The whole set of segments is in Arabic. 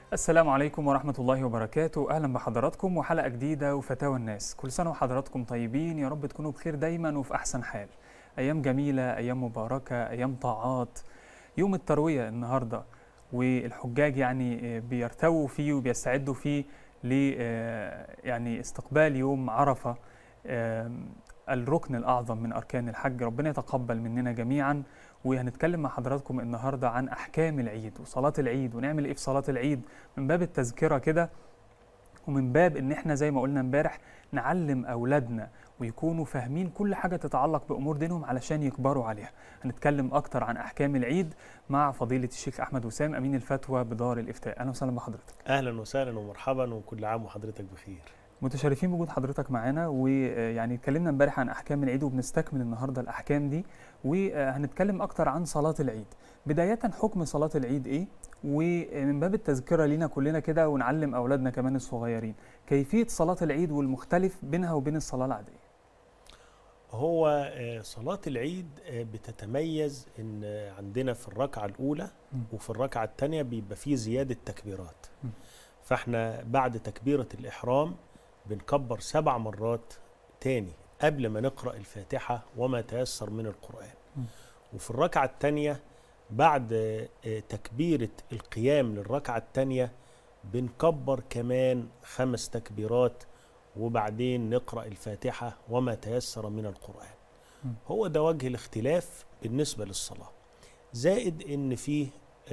السلام عليكم ورحمة الله وبركاته. أهلا بحضراتكم وحلقة جديدة وفتاوى الناس. كل سنة وحضراتكم طيبين، يا رب تكونوا بخير دايما وفي أحسن حال. أيام جميلة، أيام مباركة، أيام طاعات. يوم التروية النهاردة، والحجاج يعني بيرتووا فيه وبيستعدوا فيه ل يعني استقبال يوم عرفة، الركن الأعظم من أركان الحج. ربنا يتقبل مننا جميعا. وهنتكلم مع حضراتكم النهاردة عن أحكام العيد وصلاة العيد ونعمل إيه في صلاة العيد من باب التذكرة كده، ومن باب إن إحنا زي ما قلنا امبارح نعلم أولادنا ويكونوا فاهمين كل حاجة تتعلق بأمور دينهم علشان يكبروا عليها. هنتكلم أكتر عن أحكام العيد مع فضيلة الشيخ أحمد وسام، أمين الفتوى بدار الإفتاء. أهلا وسهلا بحضرتك. اهلا وسهلا ومرحبا وكل عام وحضرتك بخير. متشرفين بوجود حضرتك معانا. ويعني اتكلمنا امبارح عن احكام العيد وبنستكمل النهارده الاحكام دي، وهنتكلم اكتر عن صلاه العيد. بدايه، حكم صلاه العيد ايه؟ ومن باب التذكره لينا كلنا كده ونعلم اولادنا كمان الصغيرين كيفيه صلاه العيد والمختلف بينها وبين الصلاه العاديه. هو صلاة العيد بتتميز ان عندنا في الركعة الاولى وفي الركعة الثانية بيبقى فيه زيادة تكبيرات. فاحنا بعد تكبيرة الاحرام بنكبر 7 مرات تاني قبل ما نقرأ الفاتحة وما تيسر من القرآن. وفي الركعة الثانية بعد تكبيرة القيام للركعة الثانية بنكبر كمان 5 تكبيرات، وبعدين نقرأ الفاتحة وما تيسر من القرآن. هو ده وجه الاختلاف بالنسبة للصلاة، زائد ان فيه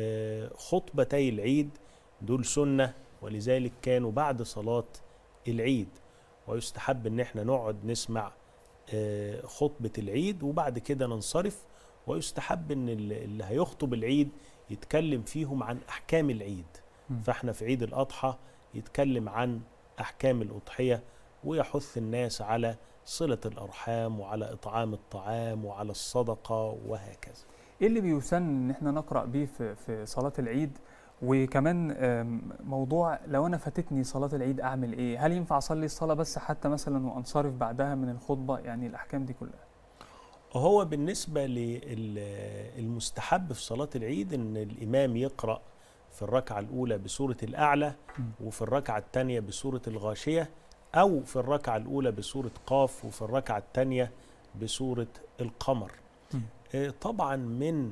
خطبتي العيد دول سنة، ولذلك كانوا بعد صلاة العيد، ويستحب ان احنا نقعد نسمع خطبة العيد وبعد كده ننصرف. ويستحب ان اللي هيخطب العيد يتكلم فيهم عن احكام العيد. فاحنا في عيد الاضحى يتكلم عن احكام الاضحية، ويحث الناس على صلة الارحام وعلى اطعام الطعام وعلى الصدقة وهكذا. ايه اللي بيسن ان احنا نقرا بيه في صلاه العيد؟ وكمان موضوع لو انا فاتتني صلاه العيد اعمل ايه؟ هل ينفع اصلي الصلاه بس حتى مثلا وانصرف بعدها من الخطبه؟ يعني الاحكام دي كلها. هو بالنسبة للمستحب في صلاة العيد ان الامام يقرأ في الركعة الاولى بسورة الاعلى، وفي الركعة الثانية بسورة الغاشية، او في الركعة الاولى بسورة قاف، وفي الركعة الثانية بسورة القمر. طبعا من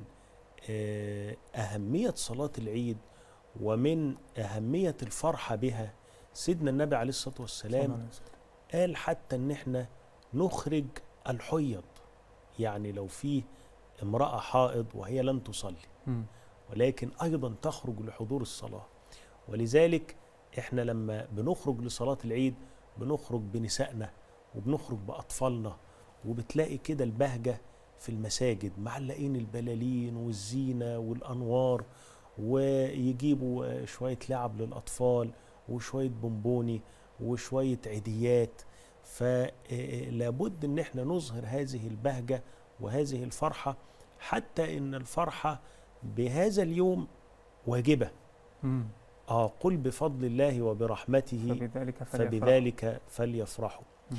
أهمية صلاة العيد ومن أهمية الفرحة بها سيدنا النبي عليه الصلاة والسلام قال حتى ان احنا نخرج الحيض، يعني لو في امرأة حائض وهي لم تصلي ولكن أيضا تخرج لحضور الصلاة. ولذلك احنا لما بنخرج لصلاة العيد بنخرج بنسائنا وبنخرج بأطفالنا، وبتلاقي كده البهجة في المساجد، معلقين البلالين والزينة والأنوار، ويجيبوا شوية لعب للأطفال وشوية بونبوني وشوية عيديات. فلابد ان احنا نظهر هذه البهجة وهذه الفرحة، حتى ان الفرحة بهذا اليوم واجبة. قل بفضل الله وبرحمته فبذلك فليفرحوا.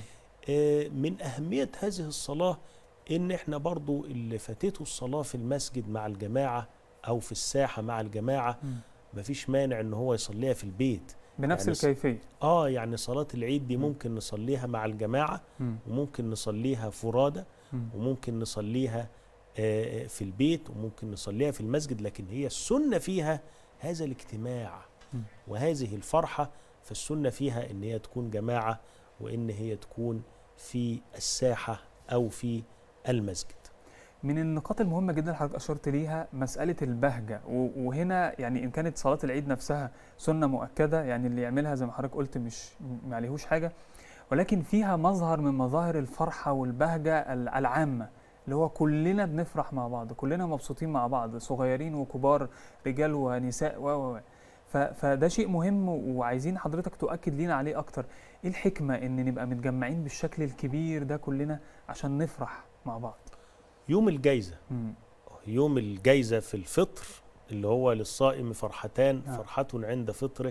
من أهمية هذه الصلاة إن إحنا برضو اللي فاتته الصلاة في المسجد مع الجماعة أو في الساحة مع الجماعة مفيش مانع إن هو يصليها في البيت بنفس يعني الكيفية. يعني صلاة العيد دي ممكن نصليها مع الجماعة، وممكن نصليها فرادى، وممكن نصليها في البيت، وممكن نصليها في المسجد، لكن هي السنة فيها هذا الاجتماع وهذه الفرحة. فالسنة فيها إن هي تكون جماعة، وإن هي تكون في الساحة أو في المسجد. من النقاط المهمة جدا اللي حضرتك أشرت ليها مسألة البهجة، وهنا يعني إن كانت صلاة العيد نفسها سنة مؤكدة، يعني اللي يعملها زي ما حضرتك قلت مش معليهوش حاجة، ولكن فيها مظهر من مظاهر الفرحة والبهجة العامة، اللي هو كلنا بنفرح مع بعض، كلنا مبسوطين مع بعض، صغيرين وكبار، رجال ونساء فده شيء مهم، وعايزين حضرتك تؤكد لينا عليه أكتر. إيه الحكمة إن نبقى متجمعين بالشكل الكبير ده كلنا عشان نفرح مع بعض؟ يوم الجايزة، يوم الجايزة في الفطر اللي هو للصائم فرحتان، فرحة عند فطره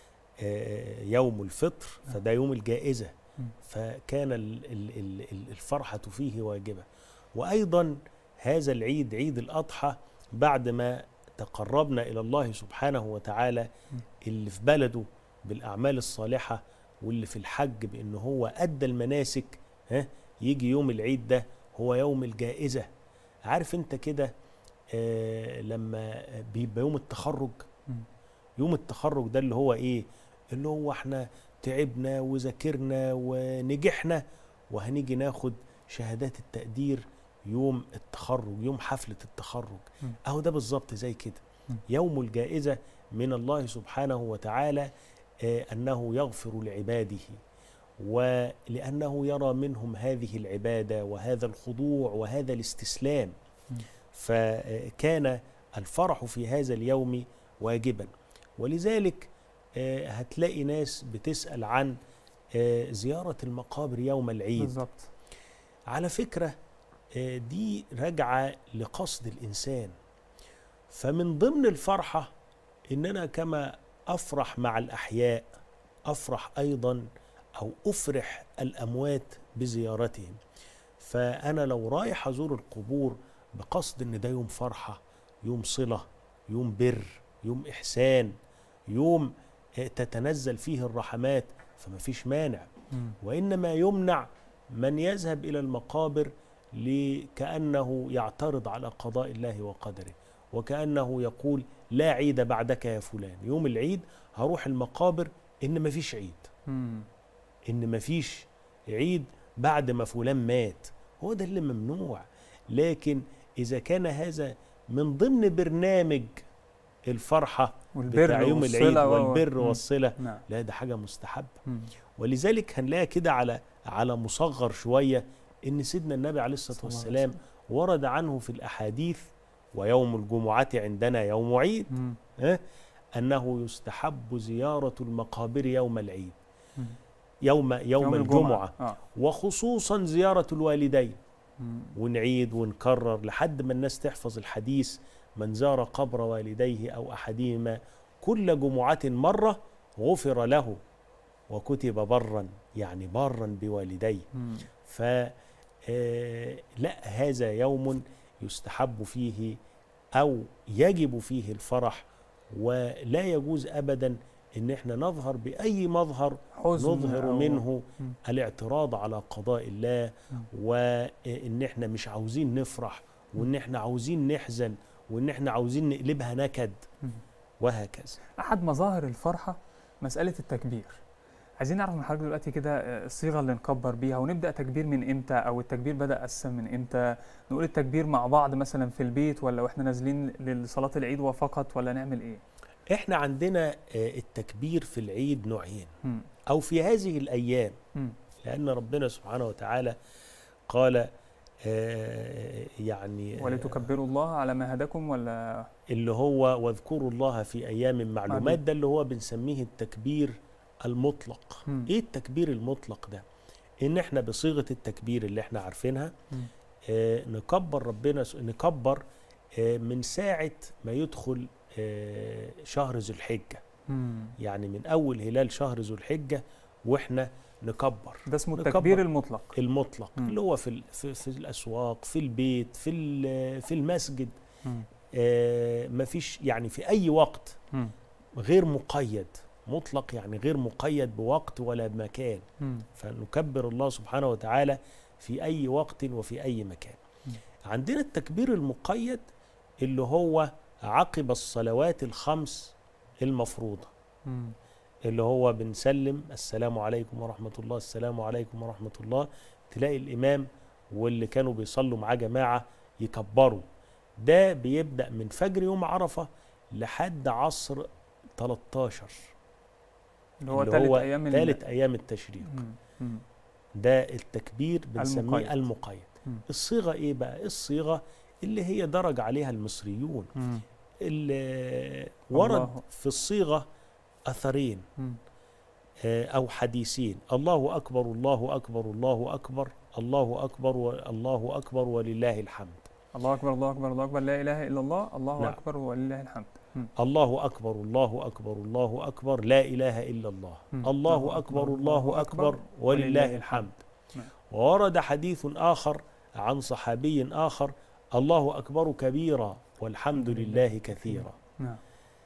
يوم الفطر، فده يوم الجائزة، فكان الفرحة فيه واجبة. وأيضا هذا العيد عيد الأضحى بعد ما تقربنا إلى الله سبحانه وتعالى، اللي في بلده بالأعمال الصالحة، واللي في الحج بأنه هو أدى المناسك، يجي يوم العيد ده هو يوم الجائزة. عارف انت كده لما بيبقى يوم التخرج، يوم التخرج ده اللي هو ايه؟ اللي هو احنا تعبنا وذاكرنا ونجحنا وهنيجي ناخد شهادات التقدير يوم التخرج، يوم حفلة التخرج. اهو ده بالظبط زي كده، يوم الجائزة من الله سبحانه وتعالى، أنه يغفر لعباده، ولأنه يرى منهم هذه العبادة وهذا الخضوع وهذا الاستسلام. فكان الفرح في هذا اليوم واجبا. ولذلك هتلاقي ناس بتسأل عن زيارة المقابر يوم العيد بالظبط. على فكرة دي راجعة لقصد الإنسان. فمن ضمن الفرحة إننا كما أفرح مع الأحياء أفرح أيضا أو أفرح الأموات بزيارتهم. فأنا لو رايح أزور القبور بقصد إن ده يوم فرحة، يوم صلة، يوم بر، يوم إحسان، يوم تتنزل فيه الرحمات، فما فيش مانع. وإنما يمنع من يذهب إلى المقابر كأنه يعترض على قضاء الله وقدره، وكأنه يقول لا عيد بعدك يا فلان. يوم العيد هروح المقابر إن ما فيش عيد، إن ما فيش عيد بعد ما فلان مات. هو ده اللي ممنوع. لكن إذا كان هذا من ضمن برنامج الفرحة بتاع يوم العيد والبر والصلة، لا ده حاجة مستحبة. ولذلك هنلاقي كده على مصغر شوية إن سيدنا النبي عليه الصلاة والسلام ورد عنه في الأحاديث ويوم الجمعة عندنا يوم عيد، أنه يستحب زيارة المقابر يوم العيد، يوم الجمعة، وخصوصا زيارة الوالدين. ونعيد ونكرر لحد ما الناس تحفظ الحديث: من زار قبر والديه أو أحدهما كل جمعة مرة غفر له وكتب برا، يعني برا بوالديه. لا، هذا يوم يستحب فيه أو يجب فيه الفرح، ولا يجوز أبدا إن احنا نظهر بأي مظهر نظهر منه الاعتراض على قضاء الله، وإن احنا مش عاوزين نفرح، وإن احنا عاوزين نحزن، وإن احنا عاوزين نقلبها نكد، وهكذا. أحد مظاهر الفرحة مسألة التكبير. عايزين نعرف من حضرتك دلوقتي كده الصيغة اللي نكبر بيها، ونبدأ تكبير من إمتى، أو التكبير بدأ أساسا من إمتى؟ نقول التكبير مع بعض مثلا في البيت، ولا وإحنا نازلين لصلاة العيد وفقط، ولا نعمل إيه؟ إحنا عندنا التكبير في العيد نوعين، أو في هذه الأيام، لأن ربنا سبحانه وتعالى قال يعني ولتكبروا الله على ما هداكم، ولا اللي هو واذكروا الله في أيام معلومات، ده اللي هو بنسميه التكبير المطلق. ايه التكبير المطلق ده؟ ان احنا بصيغة التكبير اللي احنا عارفينها نكبر ربنا، نكبر من ساعة ما يدخل شهر ذو الحجة، يعني من اول هلال شهر ذو الحجة واحنا نكبر. ده اسمه التكبير المطلق. المطلق اللي هو في الاسواق، في البيت، في المسجد، مفيش يعني في اي وقت، غير مقيد. مطلق يعني غير مقيد بوقت ولا بمكان. فنكبر الله سبحانه وتعالى في أي وقت وفي أي مكان. عندنا التكبير المقيد اللي هو عقب الصلوات الخمس المفروضة، اللي هو بنسلم السلام عليكم ورحمة الله، السلام عليكم ورحمة الله، تلاقي الإمام واللي كانوا بيصلوا معاه جماعة يكبروا. ده بيبدأ من فجر يوم عرفة لحد عصر 13، اللي هو ثالث أيام التشريق. ده التكبير بنسميه المقيد. الصيغة إيه بقى؟ الصيغة اللي هي درج عليها المصريون، اللي ورد في الصيغة أثرين أو حديثين: الله أكبر الله أكبر الله أكبر، الله أكبر والله أكبر ولله الحمد. الله أكبر الله أكبر الله أكبر، لا إله إلا الله، الله أكبر ولله الحمد. الله أكبر الله أكبر الله أكبر، لا إله إلا الله، الله أكبر الله أكبر ولله الحمد. وورد حديث آخر عن صحابي آخر: الله أكبر كبيرا والحمد لله كثيرا. نعم.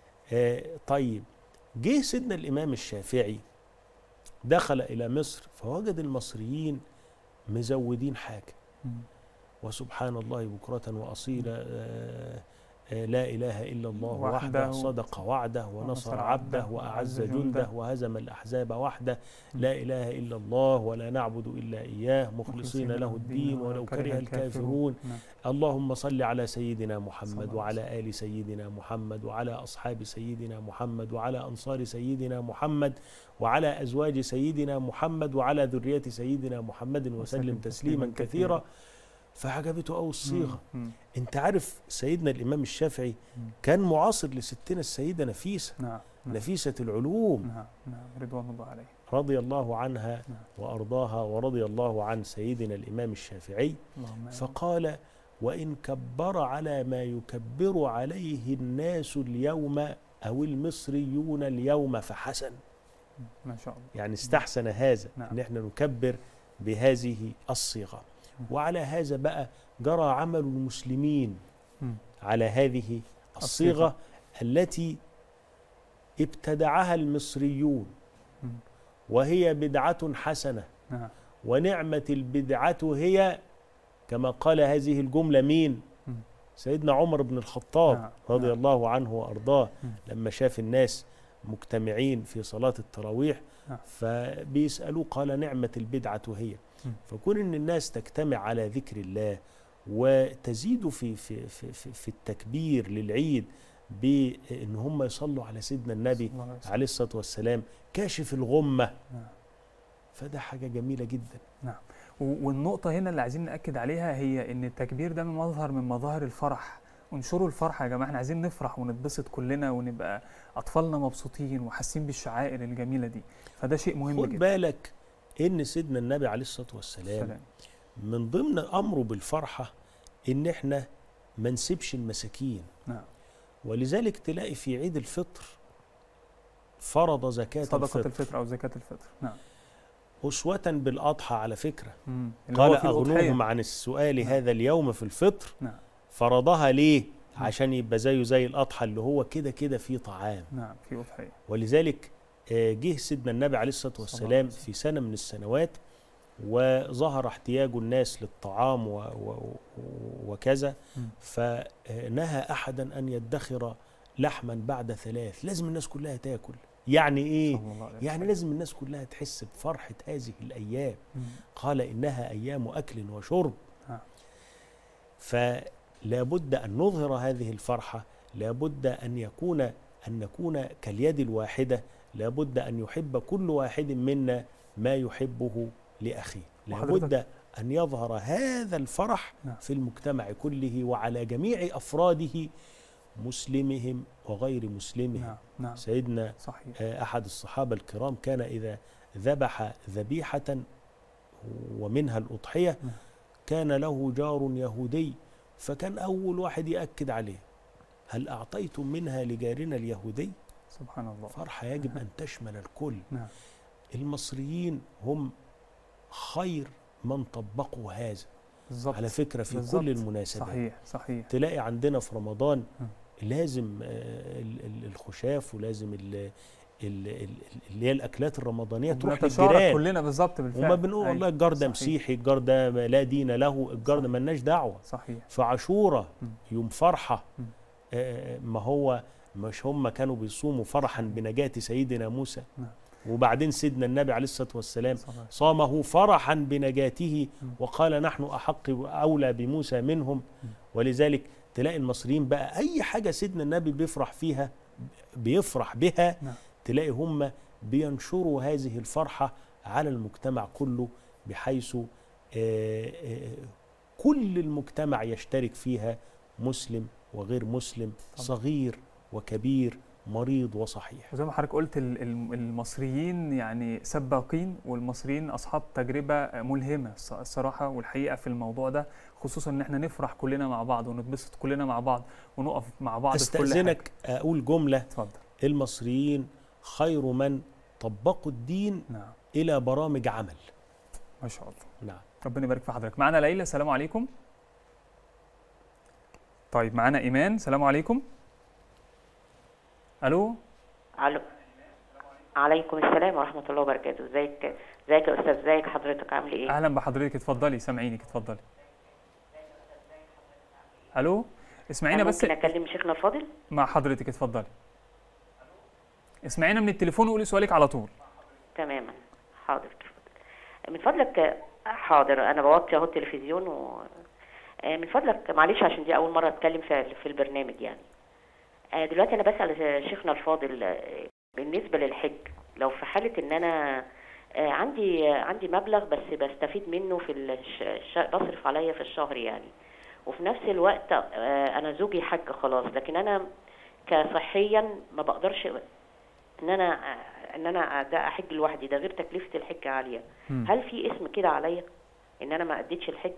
طيب، جه سيدنا الإمام الشافعي دخل إلى مصر فوجد المصريين مزودين حاجة، وسبحان الله بكرة وأصيلا، لا إله إلا الله وحده صدق وعده ونصر عبده وأعز جنده وهزم الأحزاب وحده، لا إله إلا الله ولا نعبد إلا إياه مخلصين له الدين ولو كره الكافرون. اللهم صل على سيدنا محمد وعلى آل سيدنا محمد وعلى أصحاب سيدنا محمد وعلى أنصار سيدنا محمد وعلى أزواج سيدنا محمد وعلى ذرية سيدنا محمد وسلم تسليما كثيرا. فعجبته أوي الصيغة. انت عارف سيدنا الإمام الشافعي كان معاصر لستنا السيدة نفيسة. نعم. نفيسة العلوم. نعم. رضوان الله عليه. رضي الله عنها وأرضاها، ورضي الله عن سيدنا الإمام الشافعي. فقال: وإن كبر على ما يكبر عليه الناس اليوم أو المصريون اليوم فحسن. ما شاء الله. يعني استحسن هذا. نعم. ان احنا نكبر بهذه الصيغة. وعلى هذا بقى جرى عمل المسلمين على هذه الصيغة التي ابتدعها المصريون، وهي بدعة حسنة. ونعمة البدعة هي كما قال هذه الجملة مين؟ سيدنا عمر بن الخطاب رضي الله عنه وأرضاه، لما شاف الناس مجتمعين في صلاة التراويح فبيسألوه قال: نعمة البدعة هي. فكون ان الناس تجتمع على ذكر الله وتزيد في التكبير للعيد بان هم يصلوا على سيدنا النبي عليه الصلاة والسلام كاشف الغمة، فده حاجة جميلة جدا. نعم. والنقطة هنا اللي عايزين نأكد عليها هي ان التكبير ده مظهر من مظاهر الفرح. انشروا الفرحة يا جماعة، احنا عايزين نفرح ونتبسط كلنا ونبقى أطفالنا مبسوطين وحاسين بالشعائر الجميلة دي، فده شيء مهم جدا. خد بالك إن سيدنا النبي عليه الصلاة والسلام من ضمن أمره بالفرحة إن إحنا ما نسيبش المساكين. نعم. ولذلك تلاقي في عيد الفطر فرض زكاة صدقة الفطر أو زكاة الفطر. نعم. أسوة بالأضحى على فكرة. قال: أغنوهم عن السؤال هذا اليوم في الفطر. نعم. فرضها ليه؟ عشان يبقى زي الأضحى اللي هو كده فيه طعام. نعم، في أضحية. ولذلك جه سيدنا النبي عليه الصلاة والسلام في سنة من السنوات وظهر احتياج الناس للطعام وكذا، فنهى أحدا أن يدخر لحما بعد 3، لازم الناس كلها تاكل. يعني إيه؟ يعني لازم الناس كلها تحس بفرحة هذه الأيام. قال: إنها أيام أكل وشرب. فلا بد أن نظهر هذه الفرحة، لا بد أن نكون كاليد الواحدة، لا بد أن يحب كل واحد منا ما يحبه لأخيه، لا بد أن يظهر هذا الفرح في المجتمع كله وعلى جميع أفراده، مسلمهم وغير مسلمهم. سيدنا أحد الصحابة الكرام كان إذا ذبح ذبيحة ومنها الأضحية كان له جار يهودي، فكان أول واحد يأكد عليه: هل أعطيتم منها لجارنا اليهودي؟ سبحان الله. فرحة يجب أن تشمل الكل. المصريين هم خير من طبقوا هذا. بالزبط. على فكرة في بالزبط. كل المناسبات. صحيح. تلاقي عندنا في رمضان لازم الخشاف ولازم اللي هي الأكلات الرمضانية تروح للجيران كلنا. بالظبط. بالفعل. وما بنقول والله الجار ده مسيحي، الجار ده لا دين له، الجار ده مالناش دعوة. صحيح. فعاشوراء يوم فرحة، ما هو مش هم كانوا بيصوموا فرحا بنجاة سيدنا موسى؟ وبعدين سيدنا النبي عليه الصلاة والسلام صامه فرحا بنجاته وقال: نحن أحق أولى بموسى منهم. ولذلك تلاقي المصريين بقى أي حاجة سيدنا النبي بيفرح بها تلاقي هم بينشروا هذه الفرحة على المجتمع كله، بحيث كل المجتمع يشترك فيها، مسلم وغير مسلم، صغير وكبير، مريض وصحيح. وزي ما حضرتك قلت المصريين يعني سباقين، والمصريين أصحاب تجربة ملهمة الصراحة والحقيقة في الموضوع ده، خصوصا إن احنا نفرح كلنا مع بعض ونتبسط كلنا مع بعض ونقف مع بعض في كل حاجة. أستأذنك أقول جملة. اتفضل. المصريين خير من طبقوا الدين إلى برامج عمل. ما شاء الله. نعم. ربنا يبارك في حضرتك. معنا ليلى، السلام عليكم. طيب معانا ايمان. السلام عليكم. الو. الو. عليكم السلام ورحمة الله وبركاته. ازيك يا استاذ؟ ازيك حضرتك؟ عامل ايه؟ اهلا بحضرتك، اتفضلي، سامعينك، اتفضلي. الو، اسمعينا بس. ممكن اكلم شيخنا الفاضل؟ مع حضرتك، اتفضلي. اسمعينا من التليفون وقولي سؤالك على طول. تماما، حاضر. من فضلك، حاضر، انا بوطي اهو التلفزيون من فضلك معلش، عشان دي اول مرة اتكلم في البرنامج يعني. دلوقتي انا بسأل شيخنا الفاضل بالنسبة للحج، لو في حالة ان انا عندي مبلغ بس بستفيد منه بصرف عليا في الشهر يعني، وفي نفس الوقت انا زوجي حج خلاص، لكن انا كصحيا ما بقدرش ان انا ده احج لوحدي، ده غير تكلفة الحج عالية. هل في اسم كده عليا ان انا ما اديتش الحج؟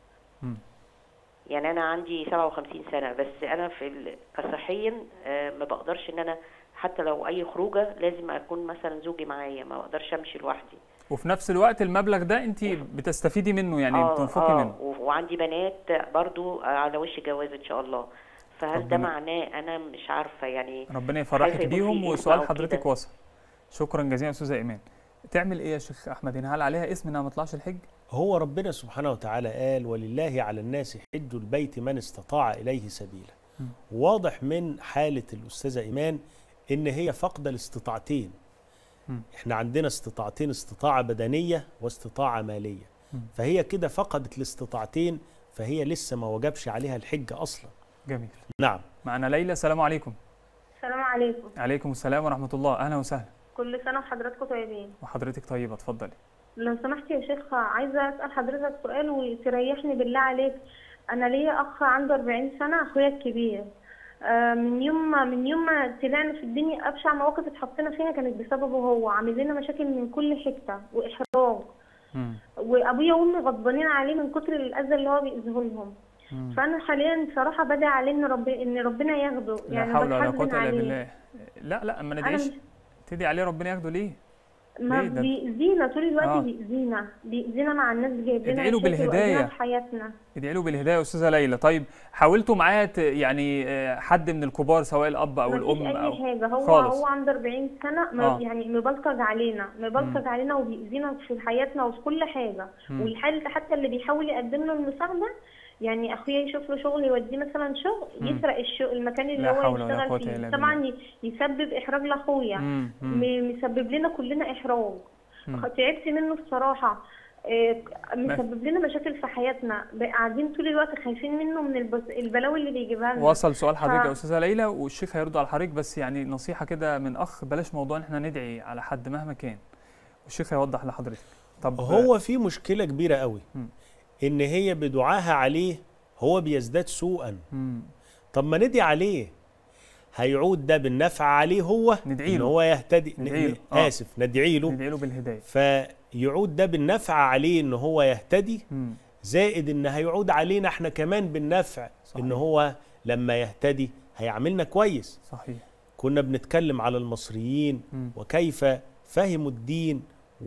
يعني انا عندي 57 سنة، بس انا كصحيا ما بقدرش ان انا حتى لو اي خروجه لازم اكون مثلا زوجي معايا، ما بقدرش امشي لوحدي. وفي نفس الوقت المبلغ ده انت بتستفيدي منه، يعني بتنفقي منه. وعندي بنات برضو على وش جواز ان شاء الله، فهل ده معناه؟ انا مش عارفه يعني. ربنا يفرحك بيهم. وسؤال حضرتك وصل. شكرا جزيلا يا استاذه ايمان. تعمل ايه يا شيخ احمد هنا؟ هل عليها اسم انها ما تطلعش الحج؟ هو ربنا سبحانه وتعالى قال: ولله على الناس حج البيت من استطاع اليه سبيلا. واضح من حاله الاستاذه ايمان ان هي فاقده الاستطاعتين. احنا عندنا استطاعتين: استطاعه بدنيه واستطاعه ماليه. فهي كده فقدت الاستطاعتين، فهي لسه ما وجبش عليها الحج اصلا. جميل. نعم. معنا ليلى. السلام عليكم. السلام عليكم. عليكم السلام ورحمه الله. اهلا وسهلا. كل سنه وحضراتكم طيبين. وحضرتك طيبه، اتفضلي. لو سمحت يا شيخ، عايزه اسال حضرتك سؤال وتريحني بالله عليك. انا ليا اخ عنده 40 سنه، اخويا الكبير. من يوم ما طلعنا في الدنيا ابشع مواقف اتحطينا فيها كانت بسببه هو، عامل لنا مشاكل من كل حته واحراج. وابويا وامي غضبانين عليه من كتر الاذى اللي هو بيأذيه لهم. فانا حاليا بصراحه بدعي عليه ان ربنا ياخده، يعني لا حول ولا قوه الا عليه. بالله. لا ما ندعيش. تدعي عليه ربنا ياخده ليه؟ ما بيأذينا طول الوقت. بيأذينا مع الناس، جايب لنا ادعي له بالهدايه في حياتنا. ادعي له بالهدايه يا استاذه ليلى. طيب حاولتوا معاه يعني حد من الكبار سواء الاب او الام؟ مفيش اي حاجه. هو عنده 40 سنه يعني مبلطج علينا وبيأذينا في حياتنا وفي كل حاجه. والحال حتى اللي بيحاول يقدم له المساعده، يعني اخويا يشوف له شغل، يوديه مثلا شغل، يسرق المكان اللي هو يشتغل فيه، طبعا يسبب احراج لاخويا، مسبب لنا كلنا احراج. تعبت منه الصراحه. مسبب لنا مشاكل في حياتنا، قاعدين طول الوقت خايفين منه من البلاوي اللي بيجيبها لنا. وصل سؤال حضرتك يا استاذه ليلى، والشيخ هيرد على حضرتك، بس يعني نصيحه كده من اخ: بلاش موضوع ان احنا ندعي على حد مهما كان، والشيخ هيوضح لحضرتك. طب هو في مشكله كبيره قوي ان هي بدعاها عليه هو بيزداد سوءا. طب ما ندعي عليه، هيعود ده بالنفع عليه هو، ندعي له ان هو يهتدي. ندعي له بالهدايه، فيعود ده بالنفع عليه ان هو يهتدي. زائد ان هيعود علينا احنا كمان بالنفع. صحيح. ان هو لما يهتدي هيعملنا كويس. صحيح. كنا بنتكلم على المصريين وكيف فهموا الدين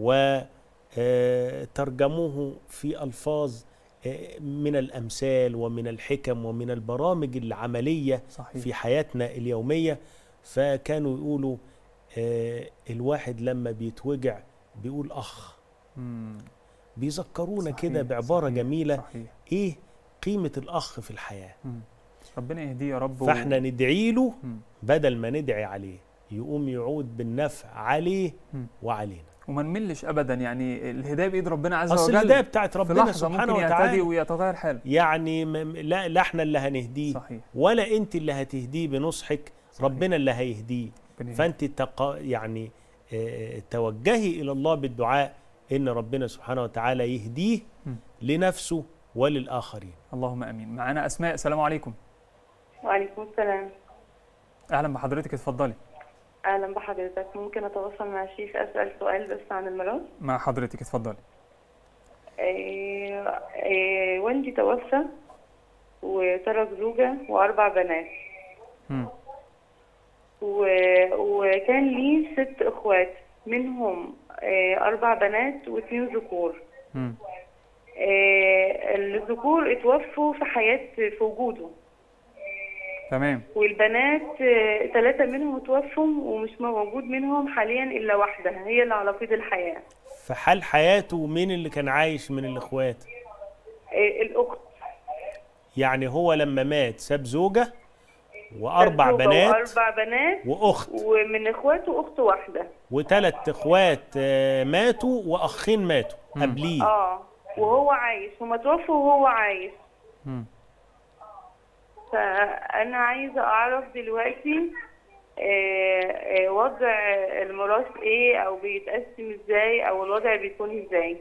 وترجموه في ألفاظ من الأمثال ومن الحكم ومن البرامج العملية. صحيح. في حياتنا اليومية. فكانوا يقولوا الواحد لما بيتوجع بيقول أخ. بيذكرونا كده بعبارة جميلة. صحيح. إيه قيمة الأخ في الحياة. ربنا يهديه يا رب. فإحنا ندعي له بدل ما ندعي عليه، يقوم يعود بالنفع عليه وعلينا. وما نملش ابدا، يعني الهدايه بايد ربنا عز وجل. اصل الهدايه بتاعت ربنا سبحانه وتعالى، يهتدي ويتغير حاله. يعني لا احنا اللي هنهديه. صحيح. ولا انت اللي هتهديه بنصحك. صحيح. ربنا اللي هيهديه. فانت يعني توجهي الى الله بالدعاء ان ربنا سبحانه وتعالى يهديه لنفسه وللاخرين. اللهم امين. معانا اسماء. السلام عليكم. وعليكم السلام. اهلا بحضرتك، اتفضلي. اهلا بحضرتك. ممكن اتواصل مع الشيخ اسال سؤال بس عن الميراث؟ مع حضرتك، اتفضلي. والدي توفى وترك زوجة و4 بنات. وكان لي 6 اخوات، منهم 4 بنات و2 ذكور. الذكور اتوفوا في وجوده، تمام. والبنات 3 منهم توفوا ومش موجود منهم حاليا إلا واحدة هي اللي على قيد الحياة. في حال حياته مين اللي كان عايش من الإخوات؟ الأخت. يعني هو لما مات ساب زوجة وأربع بنات وأخت، ومن إخواته أخت واحدة، و3 إخوات ماتوا وأخين ماتوا قبليه. وهو عايش، هما توفوا وهو عايش. فأنا عايزة أعرف دلوقتي وضع الميراث إيه، أو بيتقسم إزاي، أو الوضع بيكون إزاي؟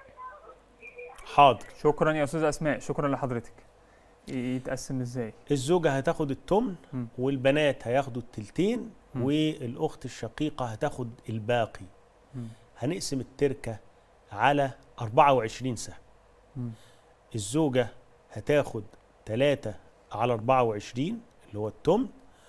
حاضر. شكرا يا أستاذة أسماء، شكرا لحضرتك. يتقسم إزاي؟ الزوجة هتاخد التمن، والبنات هياخدوا التلتين، والأخت الشقيقة هتاخد الباقي. هنقسم التركة على 24 سهم. الزوجة هتاخد 3 على 24 اللي هو التمن،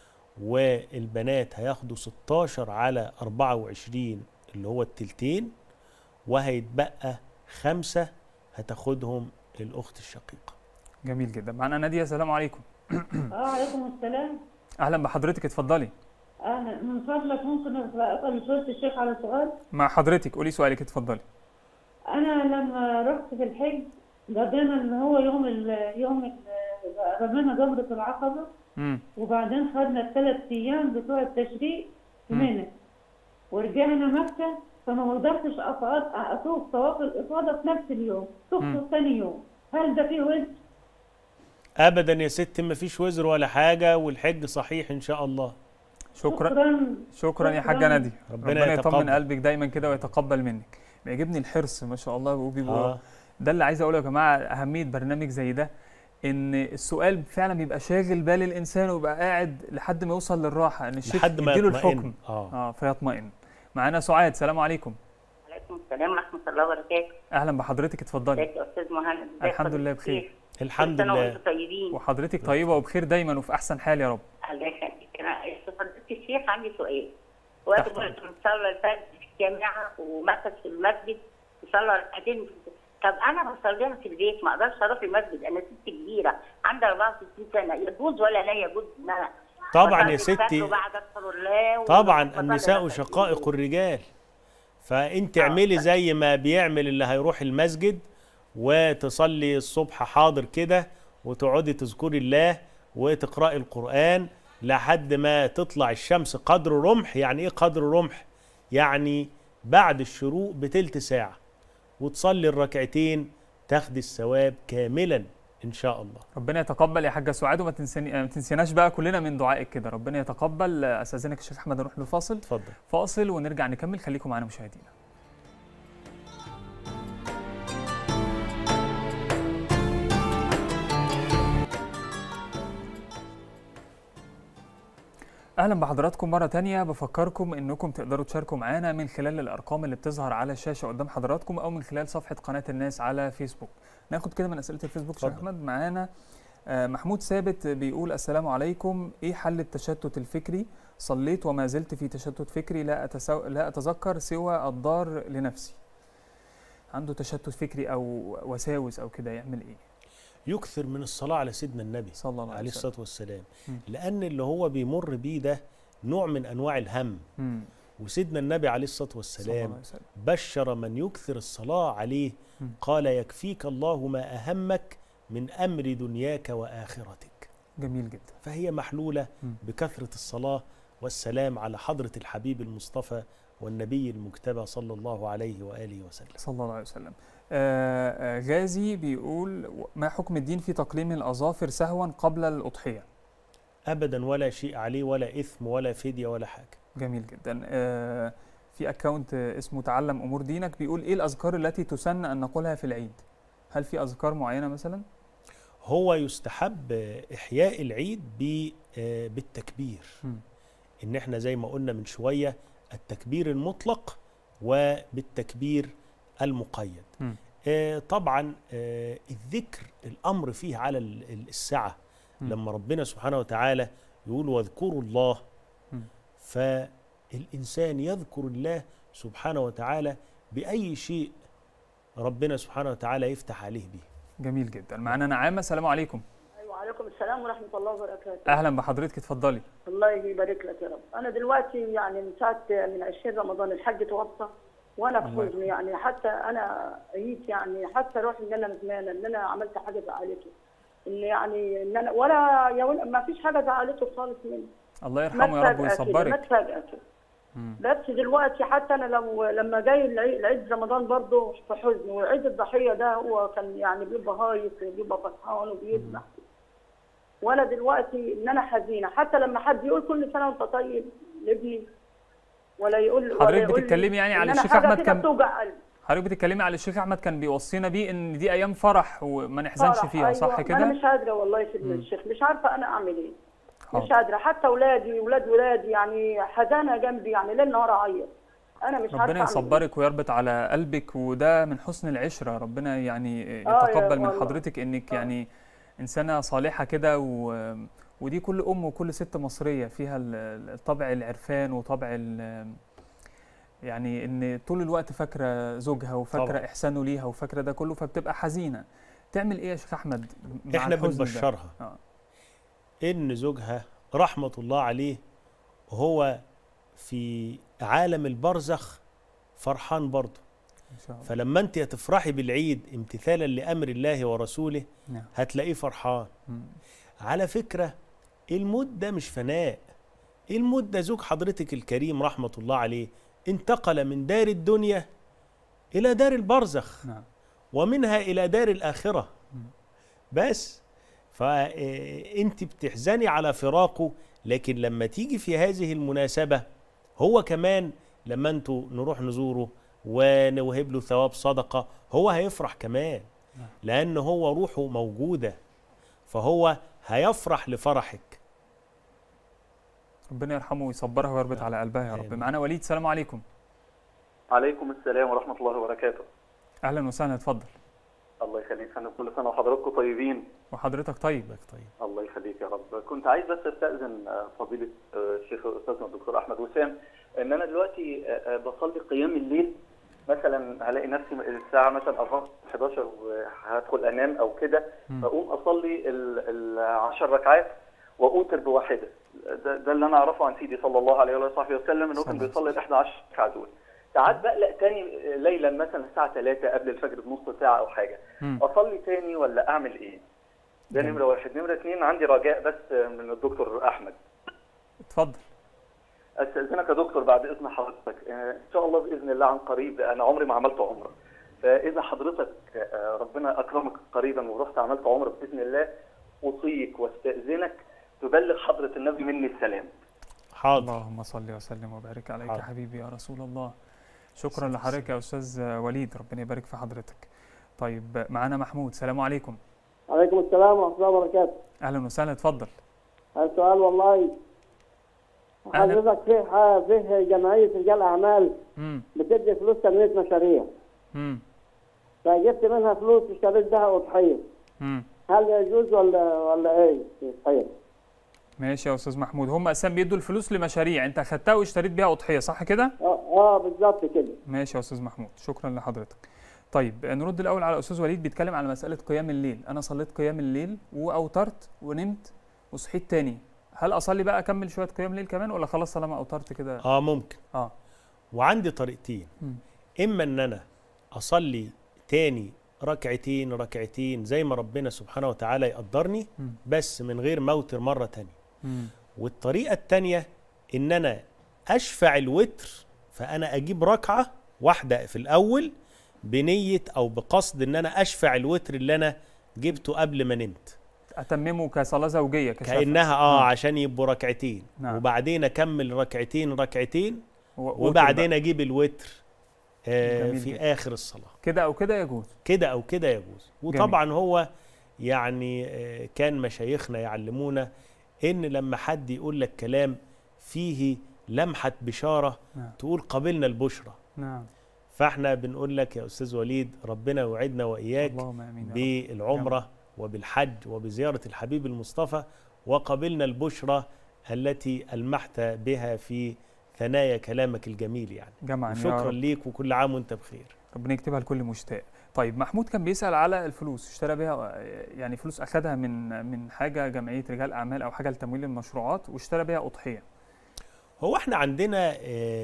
والبنات هياخدوا 16 على 24 اللي هو التلتين، وهيتبقى 5 هتاخدهم الأخت الشقيقة. جميل جدا. معنا نادية، السلام عليكم. عليكم السلام. أهلا بحضرتك، اتفضلي. أهلا، من فضلك ممكن أسأل سؤال الشيخ على سؤال؟ مع حضرتك، قولي سؤالك، اتفضلي. أنا لما رحت في الحج قضينا اللي هو يوم رمينا جمرة العقبة، وبعدين خدنا ال3 أيام بتوع التشريق في منى، ورجعنا مكة، فما قدرتش أطوف طواف الإفاضة في نفس اليوم، طفته ثاني يوم. هل ده فيه وزر؟ أبدا يا ست، ما فيش وزر ولا حاجة، والحج صحيح إن شاء الله. شكرا يا حاجة نادية. ربنا يطمن قلبك دايما كده ويتقبل منك. بيعجبني الحرص ما شاء الله وبيبقى ده اللي عايز اقوله يا جماعه، اهميه برنامج زي ده، ان السؤال فعلا بيبقى شاغل بال الانسان ويبقى قاعد لحد ما يوصل للراحه، ان الشيخ يديله الحكم فيطمئن. معانا سعاد، السلام عليكم. وعليكم السلام ورحمه الله وبركاته. اهلا بحضرتك، اتفضلي. ازيك يا استاذ مهند؟ الحمد لله بخير. الحمد لله. وانتم طيبين. وحضرتك طيبه وبخير دايما وفي احسن حال يا رب. الله يخليك. انا فضيله الشيخ عندي سؤال. وقت كنت بصلي الفجر في الجامعه ومكث في المسجد وصلى ركعتين، طب انا بصليها في البيت، ما اقدرش اروح المسجد، انا ست كبيره عندي 64 سنه، يجوز ولا لا يجوز ان انا طبعا يا ستي، طبعا النساء شقائق الرجال، فانت اعملي زي ما بيعمل اللي هيروح المسجد، وتصلي الصبح حاضر كده، وتقعدي تذكري الله وتقرأي القرآن لحد ما تطلع الشمس قدر رمح. يعني ايه قدر رمح؟ يعني بعد الشروق بتلت ساعة، وتصلي الركعتين تاخدي الثواب كاملا ان شاء الله. ربنا يتقبل يا حاجه سعاد، وما تنسيناش بقى كلنا من دعائك كده. ربنا يتقبل. استاذنك يا شيخ احمد نروح لفاصل. اتفضل. فاصل ونرجع نكمل، خليكم معانا مشاهدينا. اهلا بحضراتكم مره تانية. بفكركم انكم تقدروا تشاركوا معانا من خلال الارقام اللي بتظهر على الشاشه قدام حضراتكم، او من خلال صفحه قناه الناس على فيسبوك. ناخد كده من اسئله الفيسبوك. شيخ احمد، معانا محمود ثابت بيقول السلام عليكم، ايه حل التشتت الفكري؟ صليت وما زلت في تشتت فكري، لا اتذكر سوى الضار لنفسي. عنده تشتت فكري او وساوس او كده، يعمل ايه؟ يكثر من الصلاة على سيدنا النبي صلى الله عليه الصلاة والسلام، لأن اللي هو بيمر بيه ده نوع من أنواع الهم. وسيدنا النبي عليه الصلاة والسلام بشر من يكثر الصلاة عليه، قال يكفيك الله ما أهمك من أمر دنياك وآخرتك. جميل جدا. فهي محلولة بكثرة الصلاة والسلام على حضرة الحبيب المصطفى والنبي المجتبى صلى الله عليه وآله وسلم. صلى الله عليه وسلم. غازي بيقول ما حكم الدين في تقليم الأظافر سهوا قبل الأضحية؟ أبدا، ولا شيء عليه، ولا إثم ولا فدية ولا حاجة. جميل جدا. في أكاونت اسمه تعلم أمور دينك بيقول إيه الأذكار التي تسن أن نقولها في العيد؟ هل في أذكار معينة مثلا؟ هو يستحب إحياء العيد بالتكبير. إن احنا زي ما قلنا من شوية، التكبير المطلق وبالتكبير المقيد. طبعا الذكر الأمر فيه على السعة. لما ربنا سبحانه وتعالى يقول واذكروا الله، فالإنسان يذكر الله سبحانه وتعالى بأي شيء ربنا سبحانه وتعالى يفتح عليه به. جميل جدا. معنا نعامة، السلام عليكم. وعليكم السلام ورحمة الله وبركاته. اهلا بحضرتك، اتفضلي. الله يبارك لك يا رب. انا دلوقتي يعني من ساعة من 20 رمضان الحاج توفى وانا في حزن، يعني حتى انا قيت يعني حتى روحي ان انا ندمانه ان انا عملت حاجة زعلته، ان يعني ان انا ولا ما فيش حاجة زعلته خالص مني. الله يرحمه يا رب ويصبرك. مات فجأة كده. بس دلوقتي حتى انا لما جاي العيد رمضان برضه في حزن، وعيد الضحيه ده هو كان يعني بيبقى هايص وبيبقى فرحان وبيذبح، وانا دلوقتي ان انا حزينه حتى لما حد يقول كل سنه وانت طيب لابني، ولا يقول حضرتك بتتكلمي يعني على الشيخ احمد كان بتوجع قلبي. حضرتك بتتكلمي على الشيخ احمد كان بيوصينا بيه ان دي ايام فرح وما نحزنش فيها. أيوة. صح كده؟ انا مش قادره والله في الشيخ، مش عارفه انا اعمل ايه. مش قادره، حتى اولادي ولادي يعني حزانه جنبي، يعني ليل نهار اعيط. انا مش عارفه. ربنا يصبرك ويربط على قلبك، وده من حسن العشره. ربنا يعني يتقبل من حضرتك انك يعني انسانه صالحه كده، ودي كل ام وكل ست مصريه فيها الطبع العرفان وطبع يعني ان طول الوقت فاكره زوجها وفاكره طبعا احسانه ليها وفاكره ده كله، فبتبقى حزينه. تعمل ايه يا شيخ احمد مع احنا بنبشرها ان زوجها رحمه الله عليه وهو في عالم البرزخ فرحان برضه، فلما انت هتفرحي بالعيد امتثالا لامر الله ورسوله هتلاقيه فرحان. على فكره الموت ده مش فناء، الموت ده زوج حضرتك الكريم رحمه الله عليه انتقل من دار الدنيا الى دار البرزخ ومنها الى دار الاخره. بس فانت بتحزني على فراقه، لكن لما تيجي في هذه المناسبة هو كمان لما انتوا نروح نزوره ونوهب له ثواب صدقة هو هيفرح كمان، لأن هو روحه موجودة، فهو هيفرح لفرحك. ربنا يرحمه ويصبرها ويربط على قلبها يا رب. معنا وليد، السلام عليكم. عليكم السلام ورحمة الله وبركاته. أهلا وسهلا، اتفضل. الله يخليك فندم، كل سنة وحضراتكم طيبين. وحضرتك طيب. الله يخليك يا رب. كنت عايز بس استأذن فضيلة الشيخ أستاذنا الدكتور أحمد وسام، إن أنا دلوقتي بصلي قيام الليل، مثلا هلاقي نفسي الساعة مثلا 11 وهدخل أنام أو كده، فأقوم أصلي ال10 ركعات وأوتر بواحدة. ده اللي أنا أعرفه عن سيدي صلى الله عليه وصحبه وسلم، إنه كان بيصلي ال11 ركعة دول. ساعات بقلق تاني ليلا مثلا الساعة 3 قبل الفجر بنص ساعة أو حاجة، أصلي تاني ولا أعمل إيه؟ ده نمرة واحد. نمرة 2 عندي رجاء بس من الدكتور أحمد. اتفضل. أستأذنك يا دكتور بعد إذن حضرتك، إن شاء الله بإذن الله عن قريب، أنا عمري ما عملت عمرة، فإذا حضرتك ربنا أكرمك قريبا ورحت عملت عمرة بإذن الله، أوصيك واستأذنك تبلغ حضرة النبي مني السلام. حاضر. اللهم صل وسلم وبارك عليك يا حبيبي يا رسول الله. شكرا لحضرتك يا أستاذ وليد، ربنا يبارك في حضرتك. طيب معانا محمود، السلام عليكم. عليكم السلام ورحمة الله وبركاته. أهلا وسهلا، اتفضل. السؤال والله حضرتك فيه جمعية رجال أعمال بتدي فلوس تنمية مشاريع. فجبت منها فلوس اشتريت بها أضحية. هل يجوز ولا إيه؟ طيب. ماشي يا أستاذ محمود، هم أساسا بيدوا الفلوس لمشاريع، أنت خدتها واشتريت بيها أضحية، صح كده؟ بالظبط كده. ماشي يا أستاذ محمود، شكرا لحضرتك. طيب نرد الأول على أستاذ وليد بيتكلم على مسألة قيام الليل. أنا صليت قيام الليل وأوترت ونمت وصحيت تاني، هل أصلي بقى أكمل شوية قيام ليل كمان ولا خلاص طالما أوترت كده؟ ممكن. وعندي طريقتين، إما إن أنا أصلي تاني ركعتين زي ما ربنا سبحانه وتعالى يقدرني، بس من غير ما أوتر مرة تانية. والطريقة التانية إن أنا أشفع الوتر، فأنا أجيب ركعة واحدة في الأول بنية أو بقصد إن أنا أشفع الوتر اللي أنا جبته قبل ما نمت، أتممه كصلاة زوجية كأنها عشان يبقوا ركعتين. وبعدين أكمل ركعتين وبعدين أجيب الوتر في آخر الصلاة. كده أو كده يجوز. كده أو كده يجوز. وطبعا هو يعني كان مشايخنا يعلمونا إن لما حد يقول لك كلام فيه لمحة بشارة تقول قبلنا البشرى. فاحنا بنقول لك يا أستاذ وليد ربنا يوعدنا وإياك بالعمرة وبالحج وبزيارة الحبيب المصطفى، وقبلنا البشرى التي ألمحت بها في ثنايا كلامك الجميل يعني. جمعا. شكرا ليك وكل عام وانت بخير. ربنا يكتبها لكل مشتاق. طيب محمود كان بيسأل على الفلوس، اشترى بيها يعني فلوس أخدها من حاجة جمعية رجال أعمال أو حاجة لتمويل المشروعات واشترى بيها أضحية. هو احنا عندنا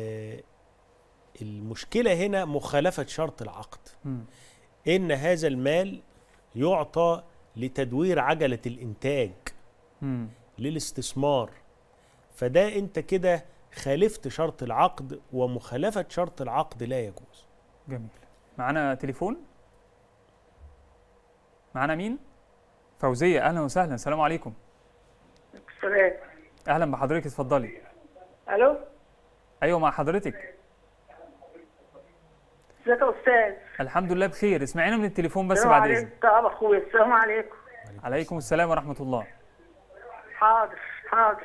المشكلة هنا مخالفة شرط العقد. إن هذا المال يعطى لتدوير عجلة الإنتاج للاستثمار، فده أنت كده خالفت شرط العقد، ومخالفة شرط العقد لا يجوز. جميل. معانا تليفون؟ معانا مين؟ فوزية، أهلا وسهلا، السلام عليكم. السلام. أهلا بحضرتك، اتفضلي. ألو؟ أيوه مع حضرتك. ازيك يا أستاذ؟ الحمد لله بخير، اسمعينا من التليفون بس السلام بعد إذنك. عليكم. طب أخويا السلام عليكم. عليكم السلام ورحمة الله. حاضر حاضر.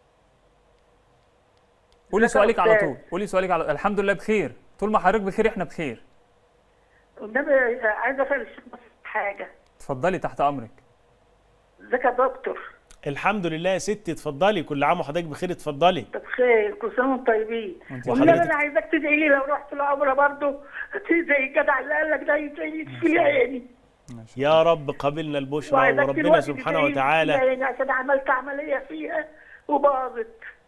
قولي سؤالك على طول، قولي سؤالك على الحمد لله بخير، طول ما حضرتك بخير احنا بخير. والنبي عايزة أسأل الشيخ بس حاجة. اتفضلي تحت أمرك. ازيك يا دكتور؟ الحمد لله يا ستي، اتفضلي، كل عام وحضرتك بخير، اتفضلي. بخير، كل سنة وانتم طيبين. والنبي أنا عايزاك تدعي لي لو رحت العمرة برضه زي الجدع اللي قال لك ده يشفي لي عيني. يا رب قبلنا البشرى، وربنا سبحانه وتعالى عشان عملت عملية فيها وباظت.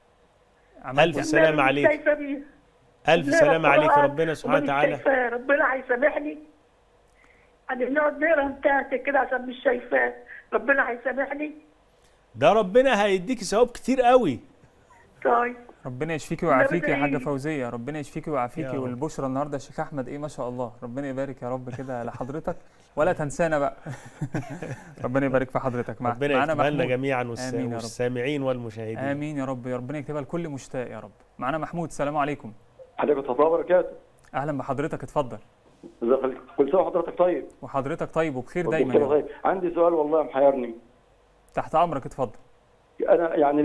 ألف سلامة عليك. ألف سلامة عليك، ربنا سبحانه وتعالى. ربنا هيسامحني. أنا بنقعد نقرا انتهت كده عشان مش شايفاه، ربنا هيسامحني. ده ربنا هيديكي ثواب كتير قوي. طيب. ربنا يشفيكي ويعافيكي يا حاجة فوزية، ربنا يشفيكي ويعافيكي. والبشرى النهارده الشيخ أحمد إيه ما شاء الله، ربنا يبارك يا رب كده لحضرتك ولا تنسانا بقى. ربنا يبارك في حضرتك. ربنا يكتبها لنا جميعا والسامعين والمشاهدين. آمين يا رب، ربنا يكتبها لكل مشتاق يا رب. معانا محمود، السلام عليكم. عليكم السلام وبركاته. أهلا بحضرتك، اتفضل. كل سنة وحضرتك طيب. وحضرتك طيب وبخير دايما. طيب. عندي سؤال والله محيرني. تحت أمرك، اتفضل. أنا يعني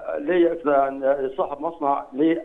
ليا صاحب مصنع،